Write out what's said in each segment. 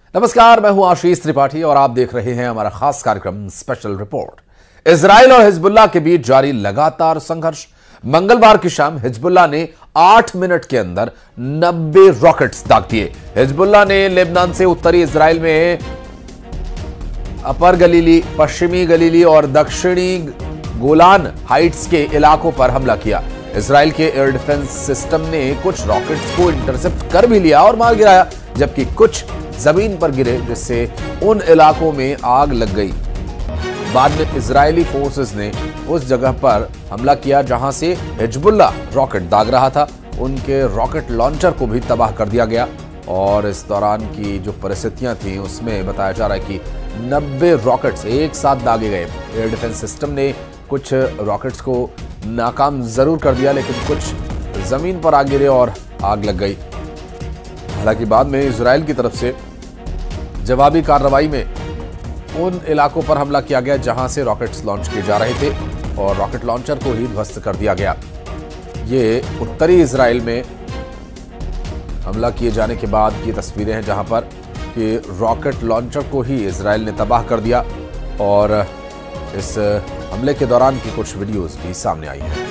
नमस्कार, मैं हूं आशीष त्रिपाठी और आप देख रहे हैं हमारा खास कार्यक्रम स्पेशल रिपोर्ट। इजराइल और हिजबुल्लाह के बीच जारी लगातार संघर्ष। मंगलवार की शाम हिजबुल्लाह ने 8 मिनट के अंदर 90 रॉकेट्स दाग दिए। हिजबुल्लाह ने लेबनान से उत्तरी इजराइल में अपर गलीली, पश्चिमी गलीली और दक्षिणी गोलान हाइट्स के इलाकों पर हमला किया। इजराइल के एयर डिफेंस सिस्टम ने कुछ रॉकेट्स को इंटरसेप्ट कर भी लिया और मार गिराया, जबकि कुछ जमीन पर गिरे, जिससे उन इलाकों में आग लग गई। बाद में इजरायली फोर्सेस ने उस जगह पर हमला किया जहां से हिजबुल्लाह रॉकेट दाग रहा था। उनके रॉकेट लॉन्चर को भी तबाह कर दिया गया और इस दौरान की जो परिस्थितियां थी उसमें बताया जा रहा है कि 90 रॉकेट्स एक साथ दागे गए। एयर डिफेंस सिस्टम ने कुछ रॉकेट्स को नाकाम जरूर कर दिया, लेकिन कुछ जमीन पर आ गिरे और आग लग गई। हालांकि बाद में इजराइल की तरफ से जवाबी कार्रवाई में उन इलाकों पर हमला किया गया जहां से रॉकेट्स लॉन्च किए जा रहे थे और रॉकेट लॉन्चर को ही ध्वस्त कर दिया गया। ये उत्तरी इजराइल में हमला किए जाने के बाद की तस्वीरें हैं, जहां पर कि रॉकेट लॉन्चर को ही इजराइल ने तबाह कर दिया और इस हमले के दौरान की कुछ वीडियोस भी सामने आई हैं।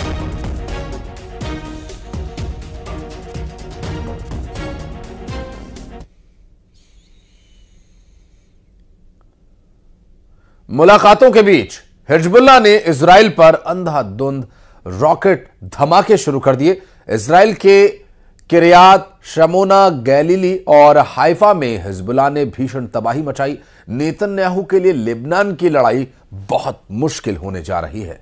मुलाकातों के बीच हिजबुल्लाह ने इजराइल पर अंधाधुंध रॉकेट धमाके शुरू कर दिए। इजराइल के किरियात शमोना, गैलीली और हाइफा में हिजबुल्लाह ने भीषण तबाही मचाई। नेतन्याहू के लिए लेबनान की लड़ाई बहुत मुश्किल होने जा रही है।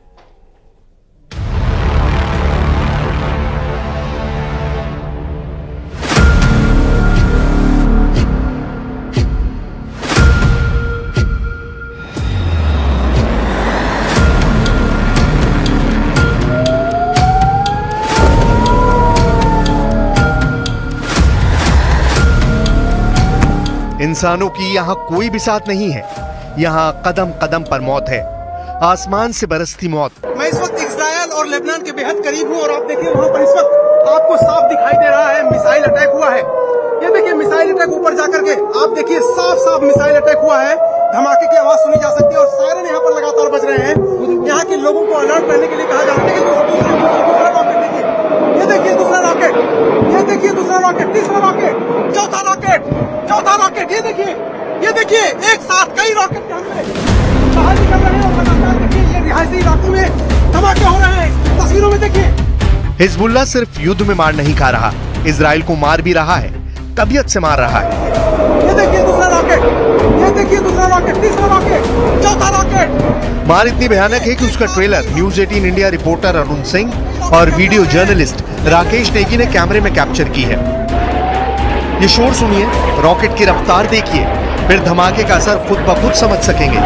इंसानों की यहाँ कोई भी साथ नहीं है। यहाँ कदम कदम पर मौत है, आसमान से बरसती मौत। मैं इस वक्त इजराइल और लेबनान के बेहद करीब हूँ और आप देखिए वहाँ पर इस वक्त आपको साफ दिखाई दे रहा है मिसाइल अटैक हुआ है। ये देखिए मिसाइल अटैक ऊपर जाकर के आप देखिए साफ मिसाइल अटैक हुआ है। धमाके की आवाज सुनी जा सकती है और सायरन यहाँ पर लगातार बज रहे हैं। यहाँ के लोगों को अलर्ट करने के लिए कहा जा रहा है। दूसरा रॉकेट देखिए, ये देखिए दूसरा रॉकेट, ये देखिए दूसरा रॉकेट, तीसरा रॉकेट, चौथा रॉकेट, ये देखिए एक साथ कई रॉकेट बाहर निकल रहे हैं और लगातार देखिए ये रिहायशी इलाकों में धमाके हो रहे हैं। तस्वीरों में देखिए हिजबुल्लाह सिर्फ युद्ध में मार नहीं खा रहा, इजराइल को मार भी रहा है, तबीयत से मार रहा है। ये देखिए दूसरा रॉकेट, ये देखिए दूसरा रॉकेट, तीसरा रॉकेट, चौथा रॉकेट। मार इतनी भयानक है कि उसका trailer news 18 India reporter Arun Singh और वीडियो जर्नलिस्ट राकेश नेगी ने कैमरे में कैप्चर की है। ये शोर सुनिए, रॉकेट की रफ्तार देखिए, फिर धमाके का असर खुद ब खुद समझ सकेंगे।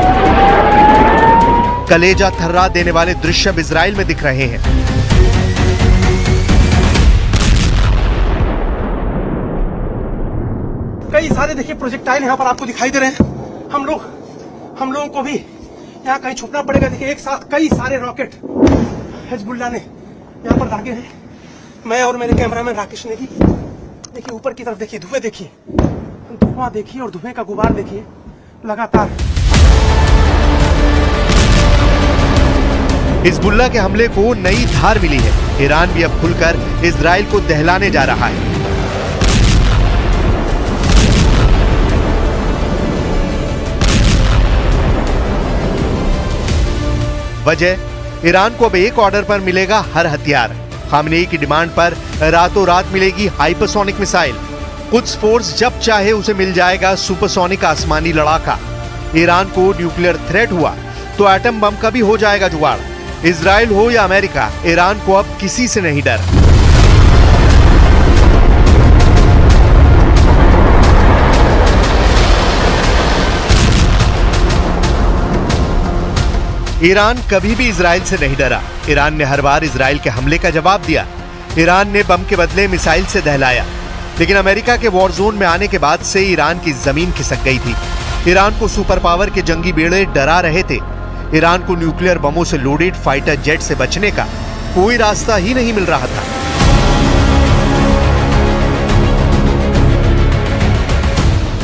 कलेजा थर्रा देने वाले दृश्य अब इजराइल में दिख रहे हैं। कई सारे देखिए प्रोजेक्टाइल यहाँ पर आपको दिखाई दे रहे हैं। हम लोगों को भी यहाँ कहीं छुपना पड़ेगा। देखिए एक साथ कई सारे रॉकेट हिजबुल्लाह ने यहाँ पर दागे हैं। मैं और मेरे कैमरामैन राकेश नेगी देखिए ऊपर की तरफ देखिए, धुएं देखिए, धुआं देखिए और धुएं का गुबार देखिए लगातार। हिजबुल्लाह के हमले को नई धार मिली है। ईरान भी अब खुलकर इजराइल को दहलाने जा रहा है। वजह, ईरान को अब एक ऑर्डर पर मिलेगा हर हथियार। खामनेई की डिमांड पर रातों रात मिलेगी हाइपरसोनिक मिसाइल। कुद्स फोर्स जब चाहे उसे मिल जाएगा सुपरसोनिक आसमानी लड़ाका। ईरान को न्यूक्लियर थ्रेट हुआ तो एटम बम का भी हो जाएगा जुगाड़। इजराइल हो या अमेरिका, ईरान को अब किसी से नहीं डर। ईरान कभी भी इजराइल से नहीं डरा। ईरान ने हर बार इजराइल के हमले का जवाब दिया। ईरान ने बम के बदले मिसाइल से दहलाया, लेकिन अमेरिका के वॉर जोन में आने के बाद से ईरान की जमीन खिसक गई थी। ईरान को सुपर पावर के जंगी बेड़े डरा रहे थे। ईरान को न्यूक्लियर बमों से लोडेड फाइटर जेट से बचने का कोई रास्ता ही नहीं मिल रहा था।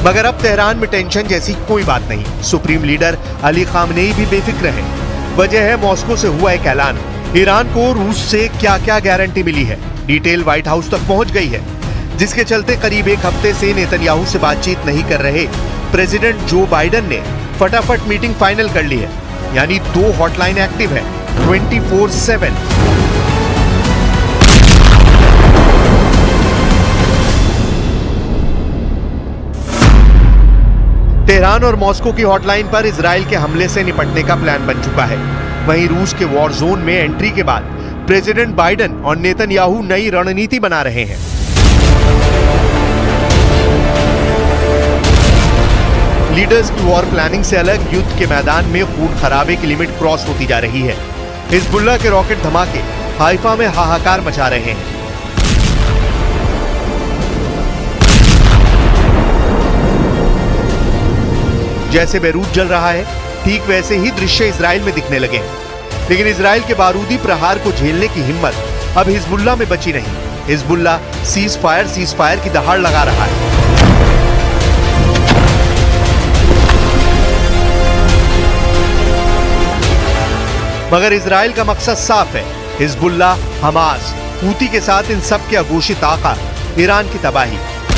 मगर अब तेहरान में टेंशन जैसी कोई बात नहीं। सुप्रीम लीडर अली खामनेई भी बेफिक्र है। वजह है मॉस्को से हुआ एक ऐलान। ईरान को रूस से क्या क्या गारंटी मिली है, डिटेल व्हाइट हाउस तक पहुंच गई है, जिसके चलते करीब एक हफ्ते से नेतन्याहू से बातचीत नहीं कर रहे प्रेसिडेंट जो बाइडेन ने फटाफट मीटिंग फाइनल कर ली है। यानी 2 हॉटलाइन एक्टिव है 24/7। तेहरान और मॉस्को की हॉटलाइन पर इजराइल के हमले से निपटने का प्लान बन चुका है। वहीं रूस के वॉर जोन में एंट्री के बाद प्रेसिडेंट बाइडेन और नेतन्याहू नई रणनीति बना रहे हैं। लीडर्स की वॉर प्लानिंग से अलग युद्ध के मैदान में खून खराबे की लिमिट क्रॉस होती जा रही है। हिजबुल्लाह के रॉकेट धमाके हाइफा में हाहाकार मचा रहे हैं। जैसे बेरूत जल रहा है, ठीक वैसे ही दृश्य इजराइल में दिखने लगे हैं। लेकिन इजराइल के बारूदी प्रहार को झेलने की हिम्मत अब हिजबुल्लाह में बची नहीं। हिजबुल्लाह सीज फायर की दहाड़ लगा रहा है। मगर इजराइल का मकसद साफ है, हिजबुल्लाह, हमास, हूती के साथ इन सब के अघोषित आका ईरान की तबाही।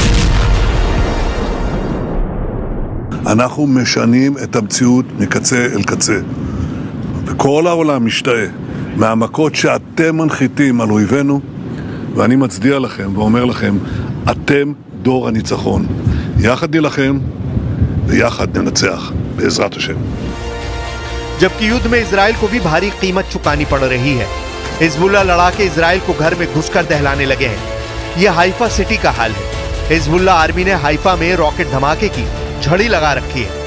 אנחנו משנים את המציאות מקצה אל קצה. וכל העולם משתאה מהמכות שאתם מנחיתים על אויבינו, ואני מצדיע לכם ואומר לכם, אתם דור הניצחון. יחד נילחם ויחד ננצח, בעזרת השם. जबकि युद्ध में इजराइल को भी भारी कीमत चुकानी पड़ रही है। हिजबुल्लाह लड़ाके इजराइल को घर में घुसकर दहलाने लगे हैं। यह हाइफा सिटी का हाल है। हिजबुल्लाह आर्मी ने हाइफा में रॉकेट धमाके की झड़ी लगा रखी है।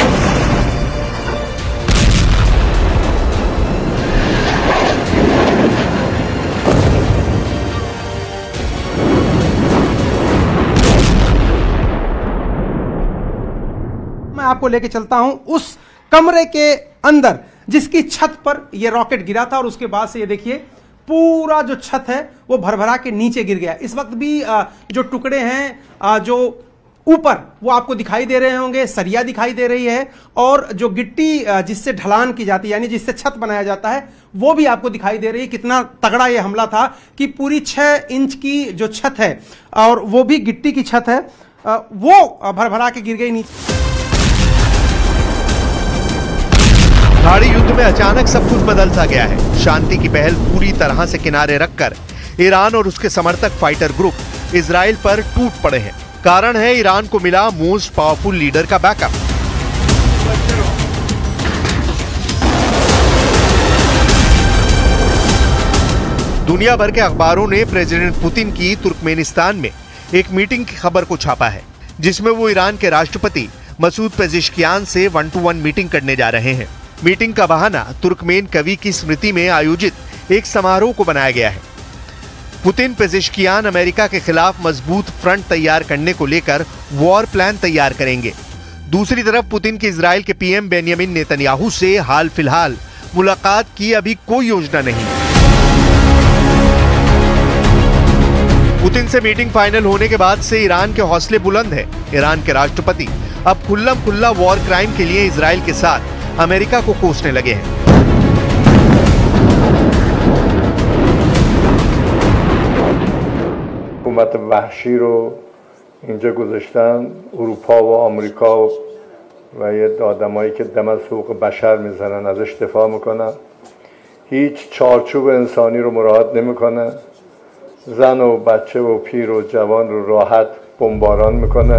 मैं आपको लेके चलता हूं उस कमरे के अंदर जिसकी छत पर यह रॉकेट गिरा था और उसके बाद से ये देखिए पूरा जो छत है वो भरभरा के नीचे गिर गया। इस वक्त भी जो टुकड़े हैं जो ऊपर वो आपको दिखाई दे रहे होंगे, सरिया दिखाई दे रही है और जो गिट्टी जिससे ढलान की जाती है यानी जिससे छत बनाया जाता है वो भी आपको दिखाई दे रही है। कितना तगड़ा ये हमला था कि पूरी 6 इंच की जो छत है और वो भी गिट्टी की छत है वो भरभरा के गिर गई नीचे। गाड़ी युद्ध में अचानक सब कुछ बदल सा गया है। शांति की पहल पूरी तरह से किनारे रखकर ईरान और उसके समर्थक फाइटर ग्रुप इजराइल पर टूट पड़े हैं। कारण है ईरान को मिला मोस्ट पावरफुल लीडर का बैकअप। दुनिया भर के अखबारों ने प्रेसिडेंट पुतिन की तुर्कमेनिस्तान में एक मीटिंग की खबर को छापा है, जिसमें वो ईरान के राष्ट्रपति मसूद पेजेश्कियान से 1-to-1 मीटिंग करने जा रहे हैं। मीटिंग का बहाना तुर्कमेन कवि की स्मृति में आयोजित एक समारोह को बनाया गया है। पुतिन पेजेश्कियान अमेरिका के खिलाफ मजबूत फ्रंट तैयार करने को लेकर वॉर प्लान तैयार करेंगे। दूसरी तरफ पुतिन की इजराइल के पीएम बेंयामिन नेतन्याहू से हाल फिलहाल मुलाकात की अभी कोई योजना नहीं। पुतिन से मीटिंग फाइनल होने के बाद से ईरान के हौसले बुलंद है। ईरान के राष्ट्रपति अब खुल्लम खुल्ला वॉर क्राइम के लिए इजराइल के साथ अमेरिका को कोसने लगे हैं। حکومت وحشی رو اینجا گذاشتن، اروپا و آمریکا و یه آدمایی که دم از حقوق بشر میزنن ازش دفاع میکنن. هیچ چارچوب انسانی رو مراعات نمیکنه. زن و بچه و پیر و جوان رو راحت بمباران میکنه.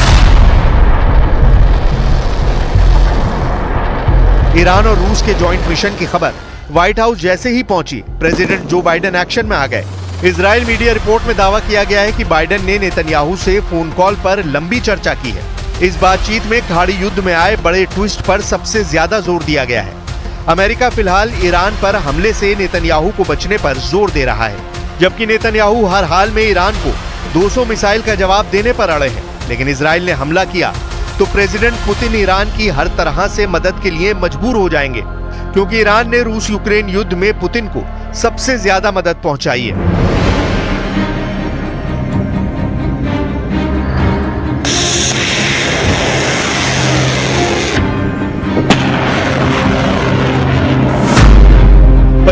ईरान और रूस के जॉइंट मिशन की खबर व्हाइट हाउस जैसे ही पहुंची, प्रेसिडेंट जो बाइडेन एक्शन में आ गए। इजराइल मीडिया रिपोर्ट में दावा किया गया है कि बाइडेन ने नेतन्याहू से फोन कॉल पर लंबी चर्चा की है। इस बातचीत में खाड़ी युद्ध में आए बड़े ट्विस्ट पर सबसे ज्यादा जोर दिया गया है। अमेरिका फिलहाल ईरान पर हमले से नेतन्याहू को बचने पर जोर दे रहा है, जबकि नेतन्याहू हर हाल में ईरान को 200 मिसाइल का जवाब देने पर अड़े हैं। लेकिन इजराइल ने हमला किया तो प्रेसिडेंट पुतिन ईरान की हर तरह से मदद के लिए मजबूर हो जाएंगे, क्योंकि ईरान ने रूस यूक्रेन युद्ध में पुतिन को सबसे ज्यादा मदद पहुंचाई है।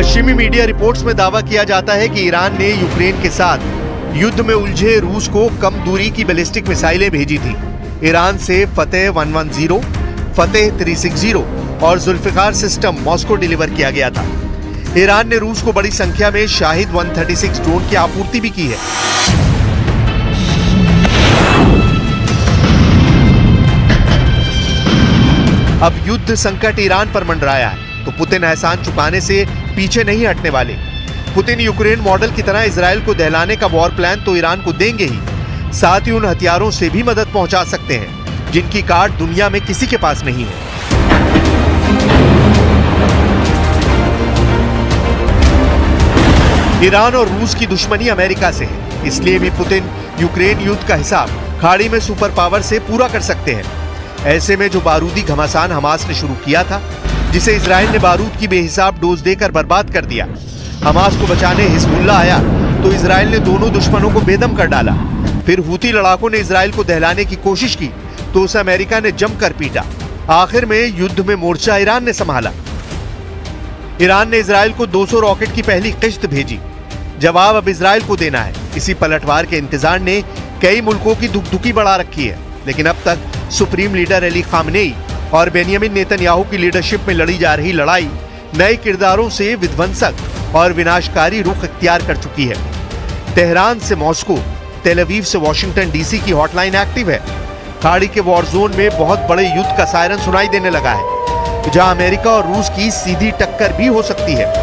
पश्चिमी मीडिया रिपोर्ट्स में दावा किया जाता है कि ईरान ने यूक्रेन के साथ युद्ध में उलझे रूस को कम दूरी की बैलिस्टिक मिसाइलें भेजी थी। ईरान से फतेह 110, फतेह 360 और जुल्फिकार सिस्टम मॉस्को डिलीवर किया गया था। ईरान ने रूस को बड़ी संख्या में शाहिद 136 ड्रोन की आपूर्ति भी की है। अब युद्ध संकट ईरान पर मंडराया है तो पुतिन एहसान चुकाने से पीछे नहीं हटने वाले। पुतिन यूक्रेन मॉडल की तरह इजराइल को दहलाने का वॉर प्लान तो ईरान को देंगे ही, साथ ही उन हथियारों से भी मदद पहुंचा सकते हैं जिनकी कार्ड दुनिया में किसी के पास नहीं है। ईरान और रूस की दुश्मनी अमेरिका से है, इसलिए भी पुतिन यूक्रेन युद्ध का हिसाब खाड़ी में सुपर पावर से पूरा कर सकते हैं। ऐसे में जो बारूदी घमासान हमास ने शुरू किया था, जिसे इजराइल ने बारूद की बेहिसाब डोज देकर बर्बाद कर दिया, हमास को बचाने हिजबुल्लाह आया तो इजराइल ने दोनों दुश्मनों को बेदम कर डाला। फिर हूती लड़ाकों ने इजराइल को दहलाने की कोशिश की तो उसे अमेरिका ने जमकर पीटा। आखिर में युद्ध में मोर्चा ईरान ने संभाला। ईरान ने इजराइल को 200 रॉकेट की पहली किश्त भेजी। जवाब अब इजराइल को देना है। इसी पलटवार के इंतजार ने कई मुल्कों की धुकधुकी बढ़ा रखी है, लेकिन अब तक सुप्रीम लीडर अली खामनेई और बेनियामिन नेतन्याहू की लीडरशिप में लड़ी जा रही लड़ाई नए किरदारों से विध्वंसक और विनाशकारी रुख इख्तियार कर चुकी है। तेहरान से मॉस्को, तेल अवीव से वॉशिंगटन डीसी की हॉटलाइन एक्टिव है। खाड़ी के वॉर जोन में बहुत बड़े युद्ध का सायरन सुनाई देने लगा है, जहां अमेरिका और रूस की सीधी टक्कर भी हो सकती है।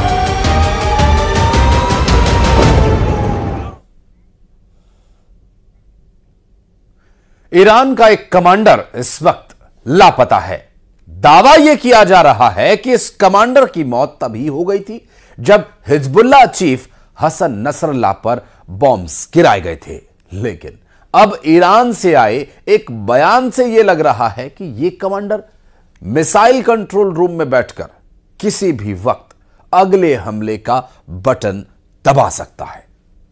ईरान का एक कमांडर इस वक्त लापता है। दावा यह किया जा रहा है कि इस कमांडर की मौत तभी हो गई थी जब हिजबुल्लाह चीफ हसन नसरल्लाह पर बॉम्ब्स गिराए गए थे। लेकिन अब ईरान से आए एक बयान से यह लग रहा है कि यह कमांडर मिसाइल कंट्रोल रूम में बैठकर किसी भी वक्त अगले हमले का बटन दबा सकता है।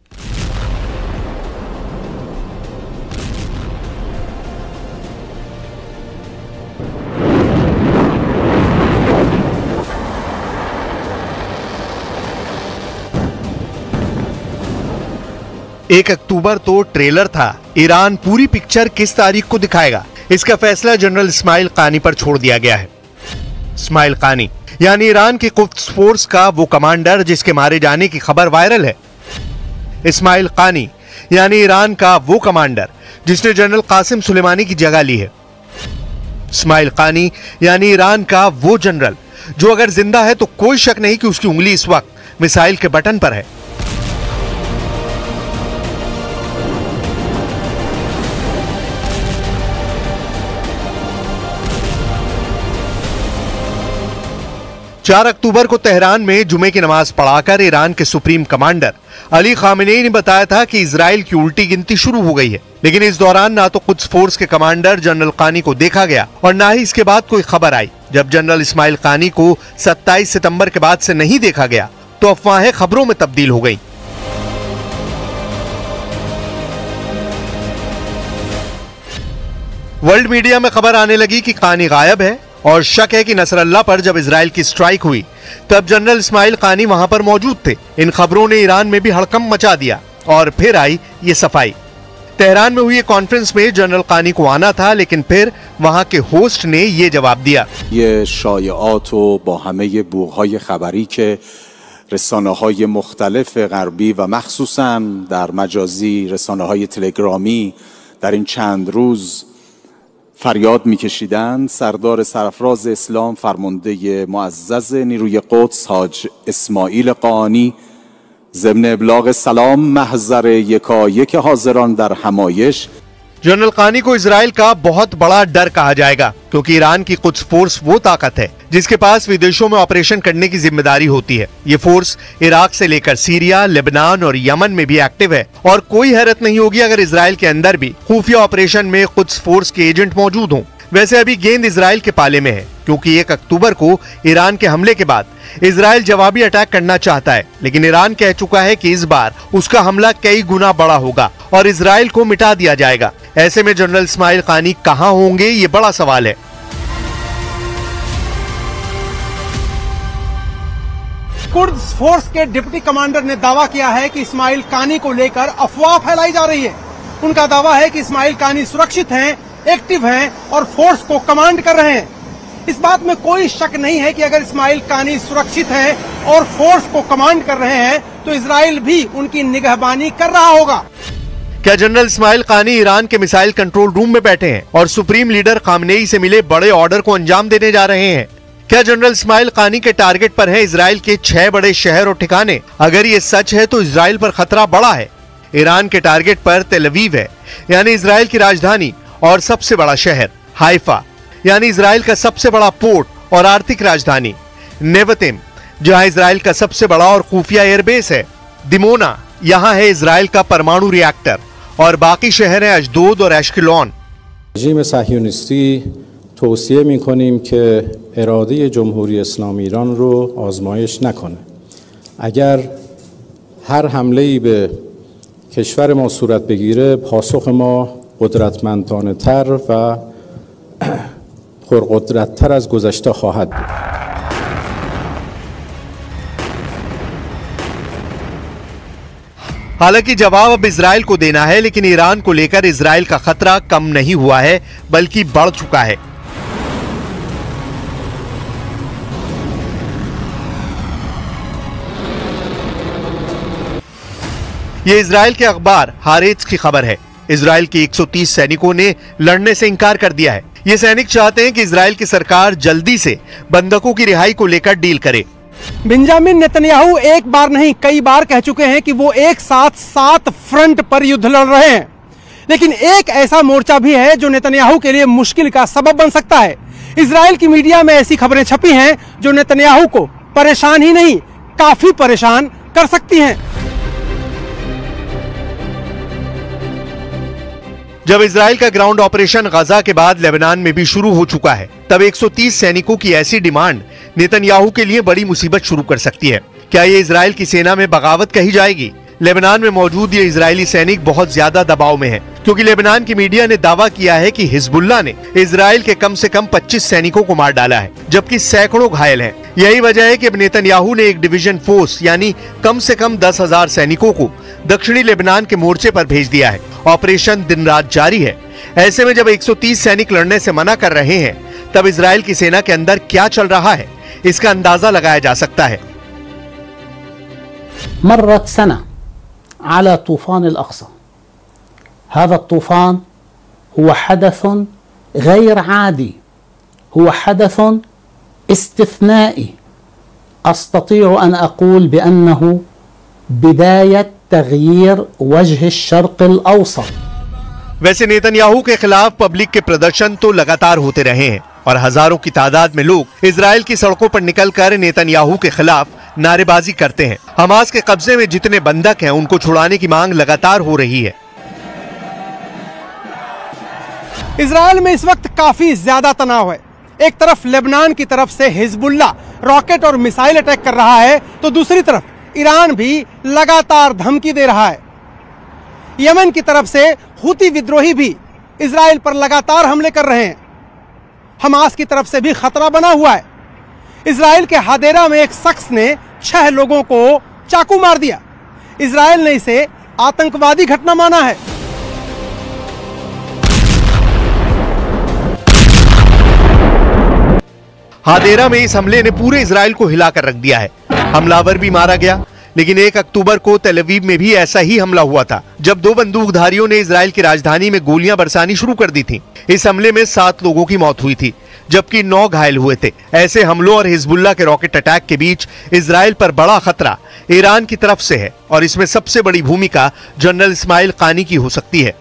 1 अक्टूबर तो ट्रेलर था। ईरान पूरी पिक्चर किस तारीख को दिखाएगा, इसका फैसला जनरल इस्माइल कानी पर छोड़ दिया गया है। इस्माइल कानी यानी ईरान की कुद्स फोर्स का वो कमांडर जिसके मारे जाने की खबर वायरल है। इस्माइल कानी यानी ईरान का वो कमांडर जिसने जनरल कासिम सुलेमानी की जगह ली है। इस्माइल कानी यानी ईरान का वो जनरल जो अगर जिंदा है तो कोई शक नहीं कि उसकी उंगली इस वक्त मिसाइल के बटन पर है। चार अक्टूबर को तेहरान में जुमे की नमाज पढ़ाकर ईरान के सुप्रीम कमांडर अली खामेनेई ने बताया था कि इजराइल की उल्टी गिनती शुरू हो गई है। लेकिन इस दौरान ना तो कुद्स फोर्स के कमांडर जनरल कानी को देखा गया और ना ही इसके बाद कोई खबर आई। जब जनरल इस्माइल कानी को 27 सितंबर के बाद से नहीं देखा गया तो अफवाहें खबरों में तब्दील हो गई। वर्ल्ड मीडिया में खबर आने लगी कि कानी गायब है और शक है कि नसरल्लाह पर जब इजराइल की स्ट्राइक हुई तब जनरल इस्माइल कानी वहां पर मौजूद थे। इन खबरों ने ईरान में भी हड़कंप मचा दिया और फिर आई ये सफाई। तेहरान में हुई कॉन्फ्रेंस में जनरल कानी को आना था, लेकिन फिर वहां के होस्ट ने ये जवाब दिया। ये शायआत व با همه بوهای خبری که رسانه‌های مختلف غربی و مخصوصاً در مجازی رسانه‌های تلگرامی در این چند روز فریاد میکشیدند سردار سرفراز اسلام فرمانده معزز نیروی قدس حاج اسماعیل قانی ضمن ابلاغ سلام محضر یکایک حاضران در همایش जनरल कानी को इजराइल का बहुत बड़ा डर कहा जाएगा, क्योंकि ईरान की कुद्स फोर्स वो ताकत है जिसके पास विदेशों में ऑपरेशन करने की जिम्मेदारी होती है। ये फोर्स इराक से लेकर सीरिया, लेबनान और यमन में भी एक्टिव है और कोई हैरत नहीं होगी अगर इजराइल के अंदर भी खुफिया ऑपरेशन में कुद्स फोर्स के एजेंट मौजूद हों। वैसे अभी गेंद इजराइल के पाले में है, क्योंकि 1 अक्टूबर को ईरान के हमले के बाद इजराइल जवाबी अटैक करना चाहता है, लेकिन ईरान कह चुका है कि इस बार उसका हमला कई गुना बड़ा होगा और इजराइल को मिटा दिया जाएगा। ऐसे में जनरल इस्माइल कानी कहां होंगे, ये बड़ा सवाल है। कुर्द्स फोर्स के डिप्टी कमांडर ने दावा किया है कि इस्माइल कानी को लेकर अफवाह फैलाई जा रही है। उनका दावा है कि इस्माइल कानी सुरक्षित हैं, एक्टिव हैं और फोर्स को कमांड कर रहे हैं। इस बात में कोई शक नहीं है कि अगर इस्माइल कानी सुरक्षित हैं और फोर्स को कमांड कर रहे हैं तो इजराइल भी उनकी निगहबानी कर रहा होगा। क्या जनरल इस्माइल कानी ईरान के मिसाइल कंट्रोल रूम में बैठे हैं और सुप्रीम लीडर खामनेई से मिले बड़े ऑर्डर को अंजाम देने जा रहे हैं? क्या जनरल इस्माइल कानी के टारगेट पर हैं इजराइल के 6 बड़े शहर और ठिकाने? अगर ये सच है तो इजराइल पर खतरा बड़ा है। ईरान के टारगेट पर तेल अवीव है, यानी इजराइल की राजधानी और सबसे बड़ा शहर, हाइफा यानी इजराइल का सबसे बड़ा पोर्ट और आर्थिक राजधानी, नेवतिम जहां इजराइल का सबसे बड़ा और खुफिया एयरबेस है, दिमोना यहाँ है इजराइल का परमाणु रिएक्टर और बाकी शहर हैं अशदोद और एश्केलॉन। رژیم صهیونیستی توصیه می‌کنیم که اراده جمهوری اسلامی ایران رو آزمایش نکنه. اگر هر حمله‌ای به کشور ما صورت بگیره پاسخ ما قدرتمندانه‌تر و پرقدرت‌تر از گذشته خواهد بود. हालांकि जवाब अब इजराइल को देना है, लेकिन ईरान को लेकर इजराइल का खतरा कम नहीं हुआ है बल्कि बढ़ चुका है। ये इजराइल के अखबार हारेट्स की खबर है। इजराइल के 130 सैनिकों ने लड़ने से इंकार कर दिया है। ये सैनिक चाहते हैं कि इजराइल की सरकार जल्दी से बंधकों की रिहाई को लेकर डील करे। बेंजामिन नेतन्याहू एक बार नहीं कई बार कह चुके हैं कि वो एक साथ 7 फ्रंट पर युद्ध लड़ रहे हैं, लेकिन एक ऐसा मोर्चा भी है जो नेतन्याहू के लिए मुश्किल का सबब बन सकता है। इजराइल की मीडिया में ऐसी खबरें छपी हैं जो नेतन्याहू को परेशान ही नहीं काफी परेशान कर सकती हैं। जब इजराइल का ग्राउंड ऑपरेशन गजा के बाद लेबनान में भी शुरू हो चुका है, तब 130 सैनिकों की ऐसी डिमांड नेतन्याहू के लिए बड़ी मुसीबत शुरू कर सकती है। क्या ये इजराइल की सेना में बगावत कही जाएगी? लेबनान में मौजूद ये इजरायली सैनिक बहुत ज्यादा दबाव में है, क्योंकि लेबनान की मीडिया ने दावा किया है कि हिजबुल्लाह ने इजराइल के कम से कम 25 सैनिकों को मार डाला है, जबकि सैकड़ों घायल हैं। यही वजह है कि अब नेतन्याहू ने एक डिवीजन फोर्स यानी कम से कम 10,000 सैनिकों को दक्षिणी लेबनान के मोर्चे पर भेज दिया है। ऑपरेशन दिन रात जारी है। ऐसे में जब 130 सैनिक लड़ने से मना कर रहे हैं, तब इजराइल की सेना के अंदर क्या चल रहा है इसका अंदाजा लगाया जा सकता है। مرت سنة على طوفان الأقصى. هذا الطوفان هو حدث غير عادي، هو حدث استثنائي. أستطيع أن أقول بأنه بداية تغيير وجه الشرق الأوسط. वैसे नेतन्याहू के खिलाफ पब्लिक के प्रदर्शन तो लगातार होते रहे हैं और हजारों की तादाद में लोग इजराइल की सड़कों पर निकलकर नेतन्याहू के खिलाफ नारेबाजी करते हैं। हमास के कब्जे में जितने बंधक हैं उनको छुड़ाने की मांग लगातार हो रही है। इजराइल में इस वक्त काफी ज्यादा तनाव है। एक तरफ लेबनान की तरफ से हिजबुल्लाह रॉकेट और मिसाइल अटैक कर रहा है, तो दूसरी तरफ ईरान भी लगातार धमकी दे रहा है। यमन की तरफ से हुती विद्रोही भी इजराइल पर लगातार हमले कर रहे हैं। हमास की तरफ से भी खतरा बना हुआ है। इजराइल के हादेरा में एक शख्स ने 6 लोगों को चाकू मार दिया। इजराइल ने इसे आतंकवादी घटना माना है। हादेरा में इस हमले ने पूरे इजराइल को हिलाकर रख दिया है। हमलावर भी मारा गया, लेकिन 1 अक्टूबर को तेल अवीव में भी ऐसा ही हमला हुआ था, जब 2 बंदूकधारियों ने इजराइल की राजधानी में गोलियां बरसानी शुरू कर दी थीं। इस हमले में 7 लोगों की मौत हुई थी, जबकि 9 घायल हुए थे। ऐसे हमलों और हिजबुल्लाह के रॉकेट अटैक के बीच इजराइल पर बड़ा खतरा ईरान की तरफ से है और इसमें सबसे बड़ी भूमिका जनरल इस्माइल कानी की हो सकती है।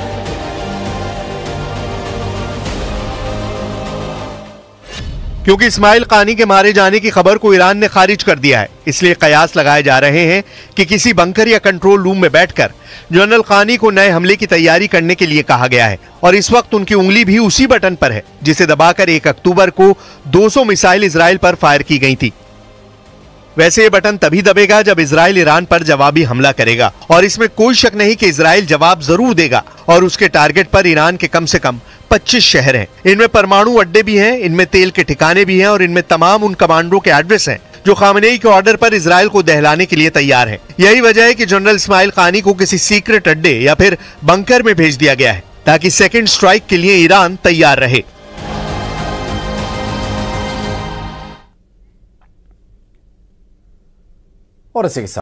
क्योंकि इस्माइल कानी के मारे जाने की खबर को ईरान ने खारिज कर दिया है, इसलिए कयास लगाए जा रहे हैं कि किसी बंकर या कंट्रोल रूम में बैठकर जनरल कानी को नए हमले की तैयारी करने के लिए कहा गया है और इस वक्त उनकी उंगली भी उसी बटन पर है जिसे दबाकर 1 अक्टूबर को 200 मिसाइल इजराइल पर फायर की गई थी। वैसे ये बटन तभी दबेगा जब इजराइल ईरान पर जवाबी हमला करेगा और इसमें कोई शक नहीं कि इजराइल जवाब जरूर देगा और उसके टारगेट पर ईरान के कम से कम 25 शहर हैं। इनमें परमाणु अड्डे भी हैं, इनमें तेल के ठिकाने भी हैं और इनमें तमाम उन कमांडरों के एड्रेस हैं जो खामनेई के ऑर्डर पर इजराइल को दहलाने के लिए तैयार है। यही वजह है कि जनरल इस्माइल कानी को किसी सीक्रेट अड्डे या फिर बंकर में भेज दिया गया है ताकि सेकंड स्ट्राइक के लिए ईरान तैयार रहे। और इसी के साथ